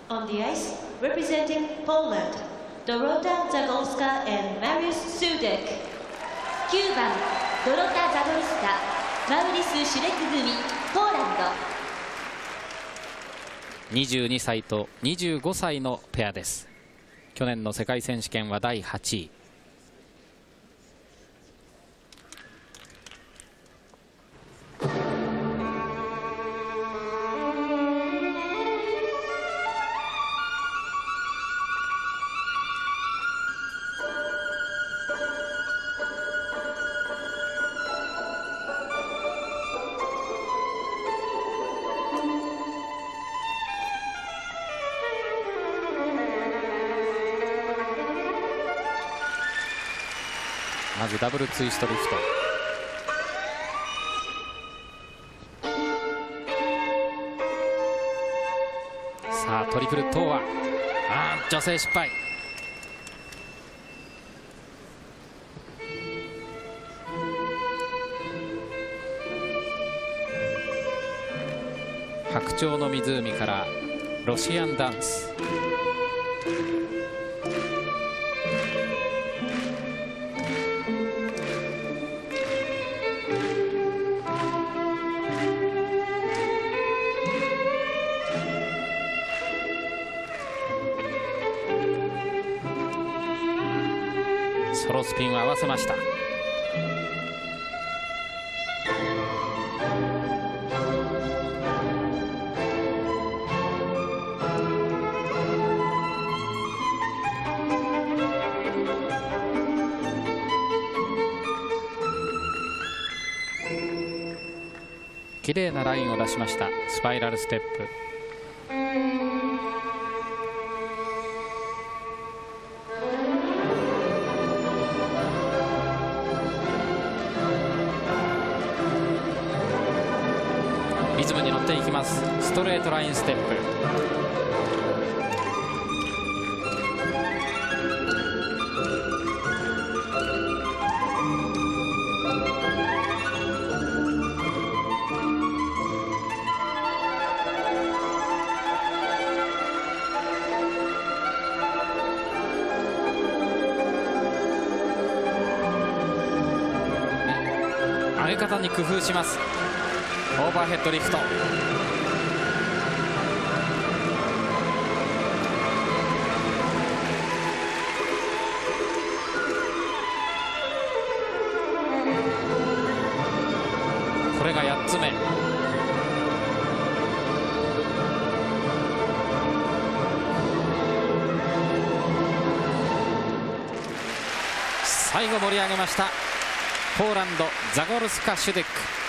On the ice, representing Poland, Dorota Zagorska and Mariusz Sudek. 9番、ドロタ・ザゴルスカ、マウリス・シュレク組、ポーランド。 22歳と25歳のペアです。去年の世界選手権は第8位。まずダブルツイストリフト。さあトリプルトーは女性失敗。白鳥の湖からロシアンダンス。ソロスピンを合わせました。綺麗なラインを出しました。スパイラルステップ。リズムに乗っていきます。ストレートラインステップ。上げ方に工夫します。オーバーヘッドリフト。これが8つ目。最後盛り上げました。ポーランドザゴルスカ・シュデック。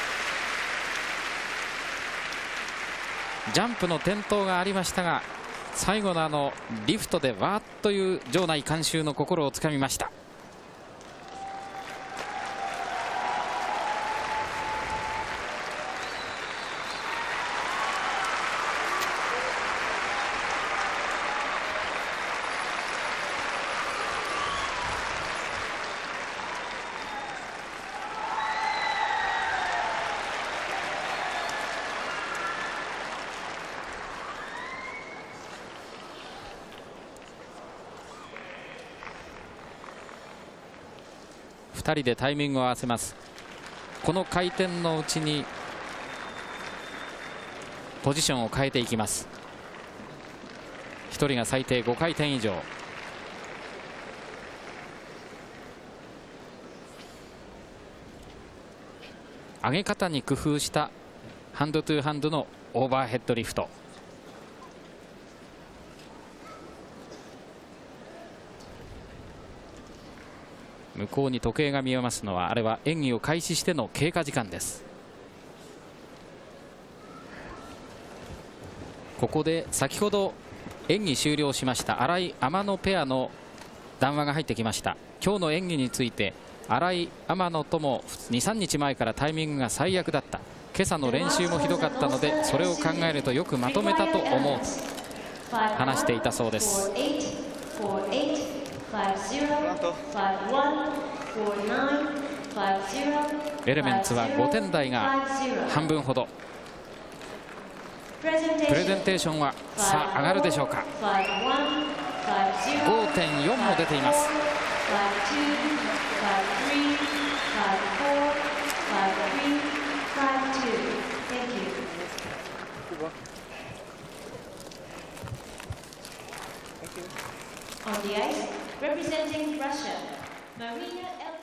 ジャンプの転倒がありましたが、最後のリフトでわーっという場内観衆の心をつかみました。2人でタイミングを合わせます。この回転のうちにポジションを変えていきます。1人が最低5回転以上。上げ方に工夫したハンドトゥーハンドのオーバーヘッドリフト。向こうに時計が見えますのは、あれは演技を開始しての経過時間です。ここで先ほど演技終了しました新井天野ペアの談話が入ってきました。今日の演技について、新井天野とも 2,3 日前からタイミングが最悪だった、今朝の練習もひどかったので、それを考えるとよくまとめたと思うと話していたそうです。エレメンツは5点台が半分ほど。 プレゼンテーションはさあ上がるでしょうか。 5.4 も出ています。 On the ice, representing Russia, Marina